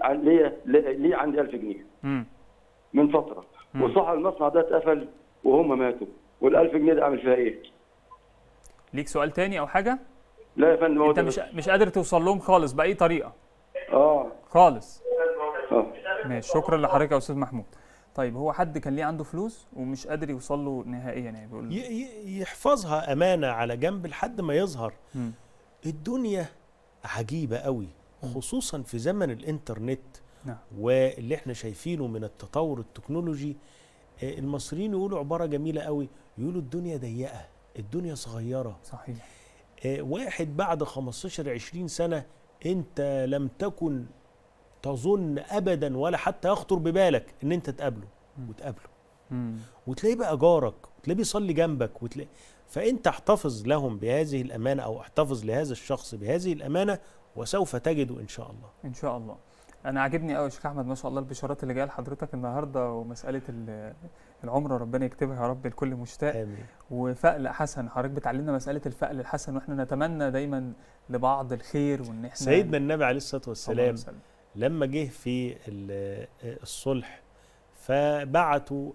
ليه عندي 1000 جنيه من فترة، وصاحب المصنع ده اتقفل وهم ماتوا، وال1000 جنيه ده أعمل فيها إيه؟ ليك سؤال تاني أو حاجة؟ لا يا فندم. أنت مش قادر توصل لهم خالص بأي طريقة؟ خالص. ماشي، شكرا لحضرتك يا أستاذ محمود. طيب هو حد كان ليه عنده فلوس ومش قادر يوصل له نهائيا، يعني بيقول يحفظها أمانة على جنب لحد ما يظهر. الدنيا عجيبة قوي، خصوصا في زمن الانترنت. واللي احنا شايفينه من التطور التكنولوجي. المصريين يقولوا عبارة جميلة قوي، يقولوا الدنيا ضيقة، الدنيا صغيرة. صحيح. واحد بعد 15-20 سنة انت لم تكن تظن ابدا ولا حتى يخطر ببالك ان انت تقابله وتقابله، وتلاقيه بقى جارك، وتلاقيه بيصلي جنبك، فانت احتفظ لهم بهذه الامانه، او احتفظ لهذا الشخص بهذه الامانه، وسوف تجده ان شاء الله. ان شاء الله. انا عاجبني قوي يا شيخ احمد ما شاء الله البشارات اللي جايه لحضرتك النهارده، ومساله العمره ربنا يكتبها يا رب لكل مشتاق. امين. وفأل حسن، حضرتك بتعلمنا مساله الفأل الحسن، واحنا نتمنى دايما لبعض الخير، وان احنا سيدنا النبي عليه الصلاه والسلام لما جه في الصلح فبعتوا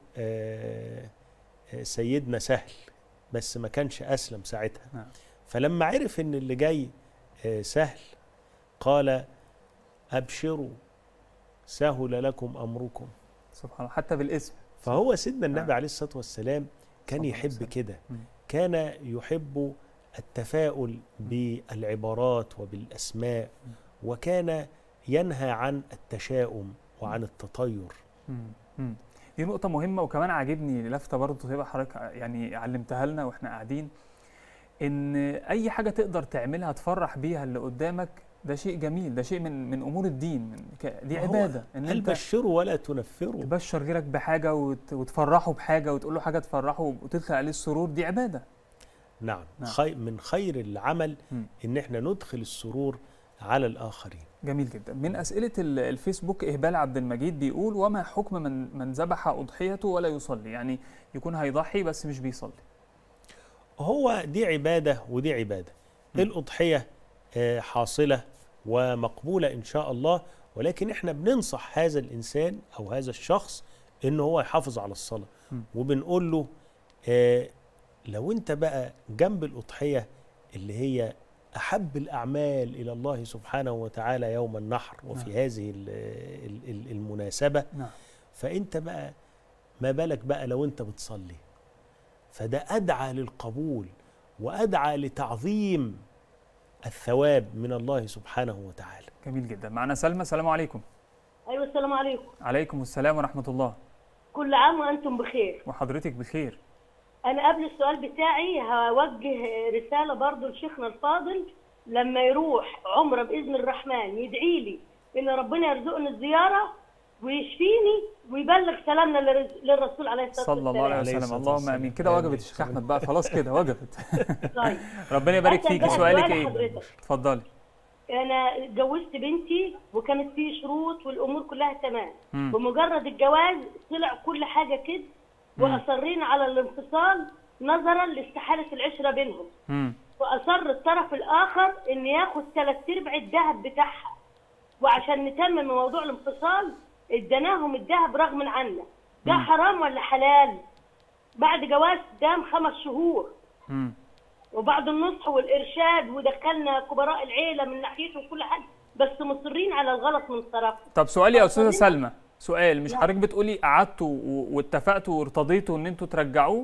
سيدنا سهل، بس ما كانش أسلم ساعتها. فلما عرف ان اللي جاي سهل قال أبشروا سهل لكم أمركم. سبحان الله، حتى بالاسم. فهو سيدنا النبي عليه الصلاة والسلام كان يحب كده، كان يحب التفاؤل بالعبارات وبالأسماء، وكان ينهى عن التشاؤم وعن التطير. دي نقطة مهمة، وكمان عاجبني لفتة برضه تبقى حضرتك يعني علمتها لنا واحنا قاعدين، ان اي حاجة تقدر تعملها تفرح بيها اللي قدامك ده شيء جميل، ده شيء من امور الدين، دي عبادة. ان انت بشره ولا تنفره، تبشر غيرك بحاجة وتفرحه بحاجة، وتقول له حاجة تفرحه وتدخل عليه السرور، دي عبادة. نعم. من خير العمل ان احنا ندخل السرور على الآخرين. جميل جدا. من أسئلة الفيسبوك إهبال عبد المجيد بيقول: وما حكم من ذبح أضحيته ولا يصلي؟ يعني يكون هيضحي بس مش بيصلي. هو دي عبادة ودي عبادة. الأضحية حاصلة ومقبولة إن شاء الله، ولكن إحنا بننصح هذا الإنسان أو هذا الشخص إنه هو يحافظ على الصلاة، وبنقول له لو أنت بقى جنب الأضحية اللي هي أحب الأعمال إلى الله سبحانه وتعالى يوم النحر وفي هذه المناسبة، فأنت بقى ما بالك بقى لو أنت بتصلي فده أدعى للقبول وأدعى لتعظيم الثواب من الله سبحانه وتعالى. جميل جدا. معنا سلمى. السلام عليكم. ايوه السلام عليكم. عليكم السلام ورحمة الله. كل عام وانتم بخير. وحضرتك بخير. انا قبل السؤال بتاعي هوجه رسالة برضو لشيخنا الفاضل، لما يروح عمره بإذن الرحمن يدعي لي ان ربنا يرزقني الزيارة ويشفيني ويبلغ سلامنا للرسول عليه الصلاة والسلام صلى الله عليه وسلم. اللهم امين. كده وجبت الشيخ احمد بقى، خلاص كده وجبت. طيب ربنا يبارك فيكي. سؤالك ايه؟ اتفضلي. انا اتجوزت بنتي وكانت فيه شروط والامور كلها تمام. بمجرد الجواز طلع كل حاجه كده، واصرينا على الانفصال نظرا لاستحاله العشره بينهم. واصر الطرف الاخر ان ياخد 3/4 الذهب بتاعها، وعشان نتمم موضوع الانفصال اديناهم الذهب رغما عنا. ده حرام ولا حلال؟ بعد جواز دام 5 شهور وبعد النصح والارشاد ودخلنا كبراء العيله من ناحيته وكل حاجه، بس مصرين على الغلط من طرفهم. طب سؤالي يا استاذه سلمى، سؤال، مش حضرتك بتقولي قعدتوا واتفقتوا وارتضيتوا ان انتوا ترجعوه؟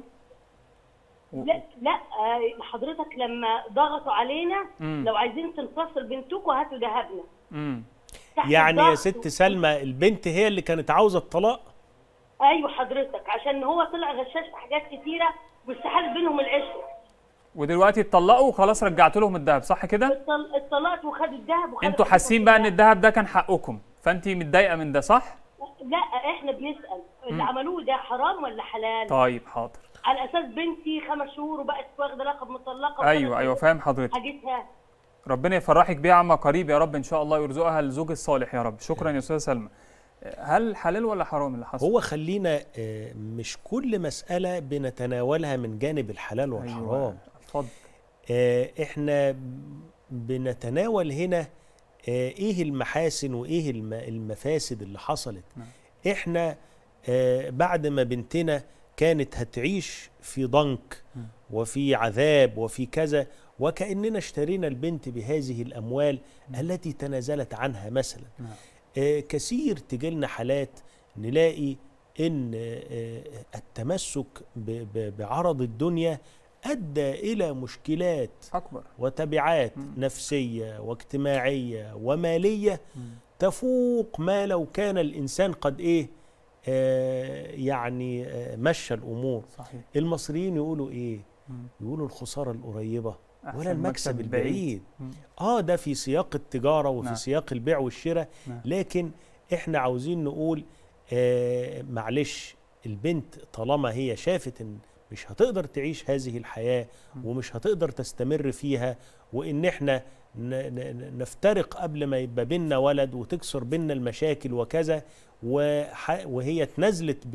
لا حضرتك لما ضغطوا علينا لو عايزين تنفصل بنتكم هاتوا ذهبنا. يعني يا ست سلمى البنت هي اللي كانت عاوزه الطلاق؟ ايوه حضرتك، عشان هو طلع غشاش في حاجات كتيره واستحال بينهم العشره. ودلوقتي اتطلقوا وخلاص رجعت لهم الذهب، صح كده؟ اتطلقت وخدوا الذهب انتوا حاسين بقى ان الذهب ده كان حقكم، فانت متضايقه من ده، صح؟ لا احنا بنسال اللي عملوه ده حرام ولا حلال؟ طيب حاضر. على اساس بنتي 5 شهور وبقت واخده لقب مطلقه. ايوه فاهم حضرتك. حاجتها ربنا يفرحك بيها عما قريب يا رب ان شاء الله، ويرزقها الزوج الصالح يا رب. شكرا يا استاذه سلمى. هل حلال ولا حرام اللي حصل؟ هو خلينا مش كل مسألة بنتناولها من جانب الحلال والحرام. اتفضل. احنا بنتناول هنا ايه المحاسن وايه المفاسد اللي حصلت. احنا بعد ما بنتنا كانت هتعيش في ضنك وفي عذاب وفي كذا، وكأننا اشترينا البنت بهذه الأموال التي تنازلت عنها مثلا. كثير تجيلنا حالات نلاقي ان التمسك بعرض الدنيا أدى إلى مشكلات أكبر وتبعات نفسية واجتماعية ومالية تفوق ما لو كان الإنسان قد يعني مشى الأمور. صحيح. المصريين يقولوا إيه؟ يقولوا الخسارة القريبة ولا المكسب البعيد. ده في سياق التجارة وفي سياق البيع والشراء. لكن احنا عاوزين نقول معلش، البنت طالما هي شافت ان مش هتقدر تعيش هذه الحياة ومش هتقدر تستمر فيها، وان احنا نفترق قبل ما يبقى بينا ولد وتكسر بينا المشاكل وكذا، وهي تنزلت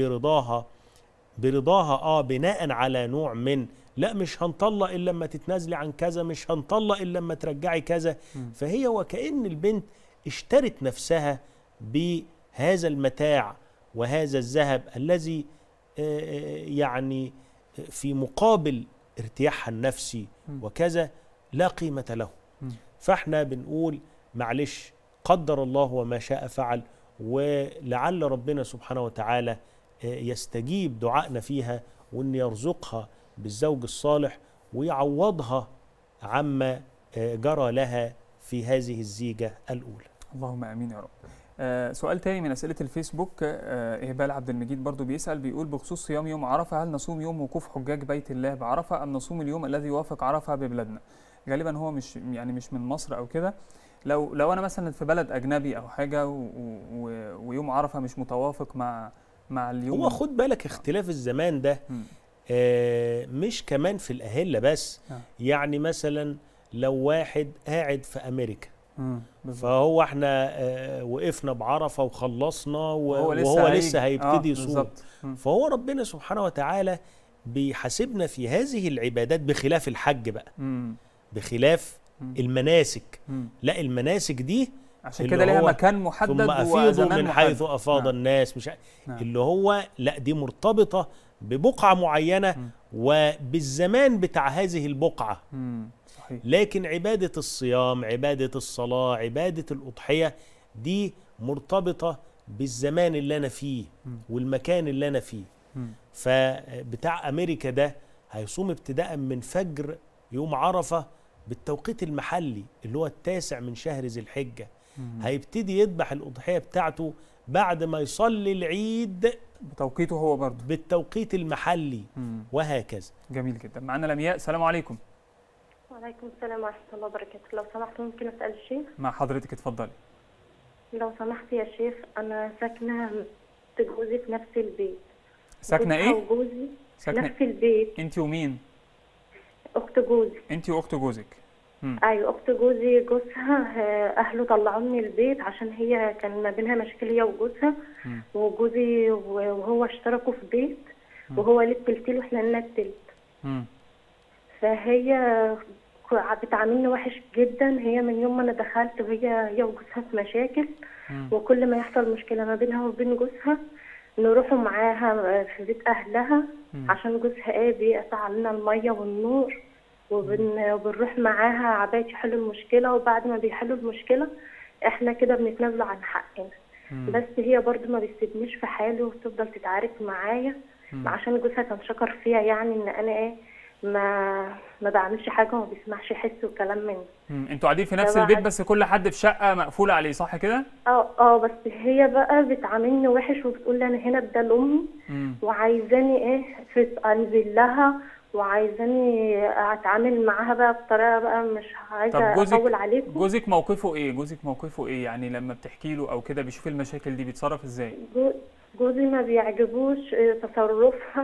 برضاها بناء على نوع من لا مش هنطلق الا لما تتنازلي عن كذا، مش هنطلق الا لما ترجعي كذا. فهي وكأن البنت اشترت نفسها بهذا المتاع وهذا الذهب الذي يعني في مقابل ارتياحها النفسي وكذا لا قيمة له. فاحنا بنقول معلش، قدر الله وما شاء فعل، ولعل ربنا سبحانه وتعالى يستجيب دعائنا فيها، وان يرزقها بالزوج الصالح ويعوضها عما جرى لها في هذه الزيجة الأولى. اللهم امين يا رب. سؤال تاني من أسئلة الفيسبوك، إهبال عبد المجيد برضو بيسأل، بيقول بخصوص صيام يوم عرفة، هل نصوم يوم وقوف حجاج بيت الله بعرفة أم نصوم اليوم الذي يوافق عرفة ببلادنا؟ غالبا هو مش من مصر أو كده. لو أنا مثلا في بلد أجنبي أو حاجة ويوم عرفة مش متوافق مع اليوم. هو خد بالك اختلاف الزمان ده مش كمان في الأهلة بس. يعني مثلا لو واحد قاعد في أمريكا فهو احنا وقفنا بعرفة وخلصنا وهو لسه هيبتدي يصوم، فهو ربنا سبحانه وتعالى بيحاسبنا في هذه العبادات بخلاف الحج بقى، بخلاف المناسك. لا المناسك دي عشان كده ليها مكان محدد ثم أفيضوا من حيث أفاض الناس، مش اللي هو لا دي مرتبطة ببقعة معينة وبالزمان بتاع هذه البقعة. صحيح. لكن عبادة الصيام، عبادة الصلاة، عبادة الأضحية دي مرتبطة بالزمان اللي أنا فيه والمكان اللي أنا فيه. فبتاع أمريكا ده هيصوم ابتداء من فجر يوم عرفة بالتوقيت المحلي اللي هو 9 من شهر ذي الحجة. هيبتدي يذبح الأضحية بتاعته بعد ما يصلي العيد بتوقيته هو برضه، بالتوقيت المحلي. وهكذا. جميل جدا. معنا لمياء. السلام عليكم. وعليكم السلام ورحمة الله وبركاته. لو سمحت ممكن أسأل الشيخ؟ مع حضرتك، اتفضلي. لو سمحت يا شيخ، أنا ساكنة جوزي في نفس البيت. ساكنة إيه؟ وجوزي ساكنة نفس البيت. أنت ومين؟ أخت جوزي. أنت وأخت جوزك. أيوة، أخت جوزي جوزها أهله طلعوا من البيت عشان هي كان ما بينها مشاكل هي وجوزها. وجوزي وهو اشتركوا في بيت وهو ليه التلت واحنا لنا التلت. فهي بتعاملني وحش جدا. هي من يوم ما انا دخلت وهي وجوزها في مشاكل. وكل ما يحصل مشكله ما بينها وبين جوزها نروحوا معاها في بيت اهلها عشان جوزها بيقطع علينا الميه والنور، وبنروح معاها عباية يحلوا المشكله. وبعد ما بيحلوا المشكله احنا كده بنتنازلوا عن حقنا. بس هي برضو ما بتسيبنيش في حالي وتفضل تتعارك معايا عشان جوزها كان شكر فيها، يعني ان انا ما بعملش حاجه وما بيسمعش يحس وكلام مني. انتوا قاعدين في نفس البيت بس كل حد في شقه مقفوله عليه، صح كده؟ بس هي بقى بتعاملني وحش وبتقول لي انا هنا بدل امي وعايزاني انزل لها وعايزاني اتعامل معاها بقى بطريقه بقى مش عايزه اطول عليكم. جوزك موقفه ايه؟ يعني لما بتحكي له او كده بيشوف المشاكل دي بيتصرف ازاي؟ جوزي ما بيعجبوش تصرفها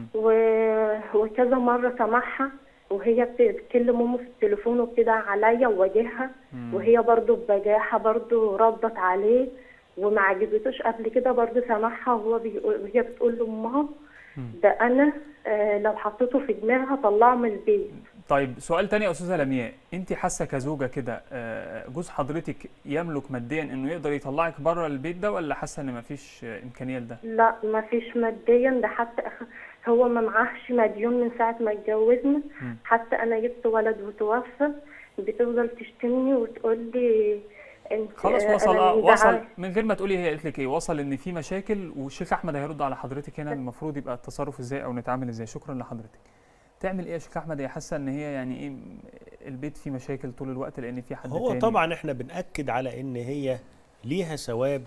وكذا مره سمعها وهي بتكلم امه في التليفون وكده عليا وواجهها، وهي برضو ببجاحه برضو ردت عليه وما عجبتوش. قبل كده برضو سمعها وهي بتقول لامها ده انا لو حطيته في دماغي هطلعه من البيت. طيب سؤال تاني يا استاذه لمياء، انت حاسه كزوجه كده جوز حضرتك يملك ماديا انه يقدر يطلعك بره البيت ده، ولا حاسه ان مفيش امكانيه لده؟ لا مفيش ماديا، ده حتى هو ما معهش مديون من ساعه ما اتجوزنا. حتى انا جبت ولد وتوفى بتفضل تشتمني وتقول لي انت خلاص وصل من غير ما تقولي هي قالت لك ايه، وصل ان في مشاكل والشيخ احمد هيرد على حضرتك هنا المفروض يبقى التصرف ازاي او نتعامل ازاي. شكرا لحضرتك. تعمل ايه يا شيخ احمد؟ هي حاسه ان هي يعني ايه البيت فيه مشاكل طول الوقت لان في حد هو تاني. طبعا احنا بنأكد على ان هي ليها ثواب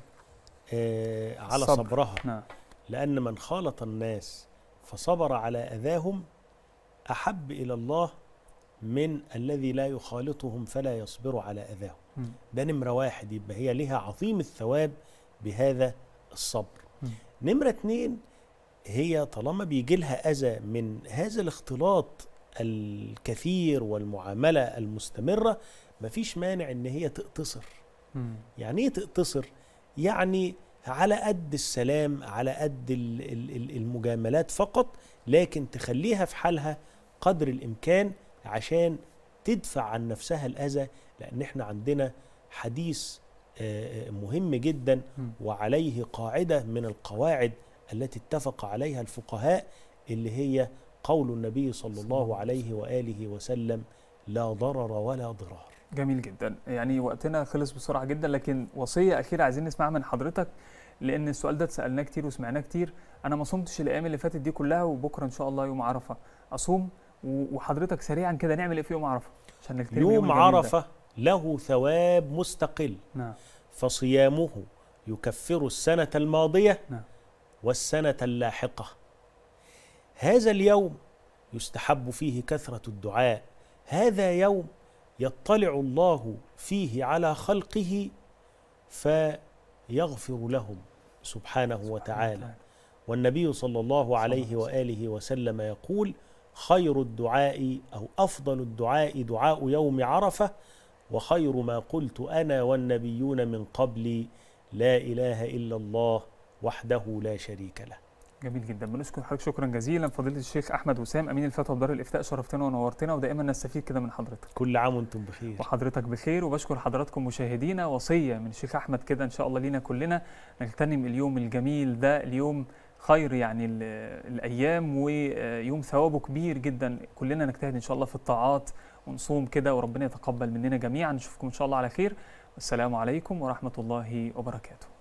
على صبرها. نعم. لان من خالط الناس فصبر على اذاهم احب الى الله من الذي لا يخالطهم فلا يصبر على اذاهم. ده نمره واحد، يبقى هي لها عظيم الثواب بهذا الصبر. نمره اتنين، هي طالما بيجي لها أذى من هذا الاختلاط الكثير والمعاملة المستمرة مفيش مانع إن هي تقتصر. يعني إيه تقتصر؟ يعني على قد السلام، على قد المجاملات فقط، لكن تخليها في حالها قدر الإمكان عشان تدفع عن نفسها الأذى. لأن إحنا عندنا حديث مهم جدا وعليه قاعدة من القواعد التي اتفق عليها الفقهاء اللي هي قول النبي صلى الله عليه وآله وسلم لا ضرر ولا ضرار. جميل جدا. يعني وقتنا خلص بسرعة جدا، لكن وصية أخيرة عايزين نسمعها من حضرتك لأن السؤال ده اتسألناه كتير وسمعناه كتير. أنا ما صمتش الأيام اللي فاتت دي كلها وبكرة إن شاء الله يوم عرفة أصوم، وحضرتك سريعا كده نعمل إيه في يوم عرفة عشان نكتب يوم عرفة له ثواب مستقل. نعم. فصيامه يكفر السنة الماضية نعم. والسنة اللاحقة. هذا اليوم يستحب فيه كثرة الدعاء. هذا يوم يطلع الله فيه على خلقه فيغفر لهم سبحانه وتعالى. والنبي صلى الله عليه وآله وسلم يقول خير الدعاء أو أفضل الدعاء دعاء يوم عرفة، وخير ما قلت أنا والنبيون من قبلي لا إله إلا الله وحده لا شريك له. جميل جدا. بنشكر حضرتك شكرا جزيلا فضيلة الشيخ أحمد وسام أمين الفتوى بدار الإفتاء. شرفتنا ونورتنا ودائما نستفيد كده من حضرتك. كل عام وانتم بخير. وحضرتك بخير. وبشكر حضراتكم مشاهدينا. وصية من الشيخ أحمد كده إن شاء الله لينا كلنا نغتنم اليوم الجميل ده، اليوم خير يعني الأيام ويوم ثوابه كبير جدا. كلنا نجتهد إن شاء الله في الطاعات ونصوم كده وربنا يتقبل مننا جميعا. نشوفكم إن شاء الله على خير. والسلام عليكم ورحمة الله وبركاته.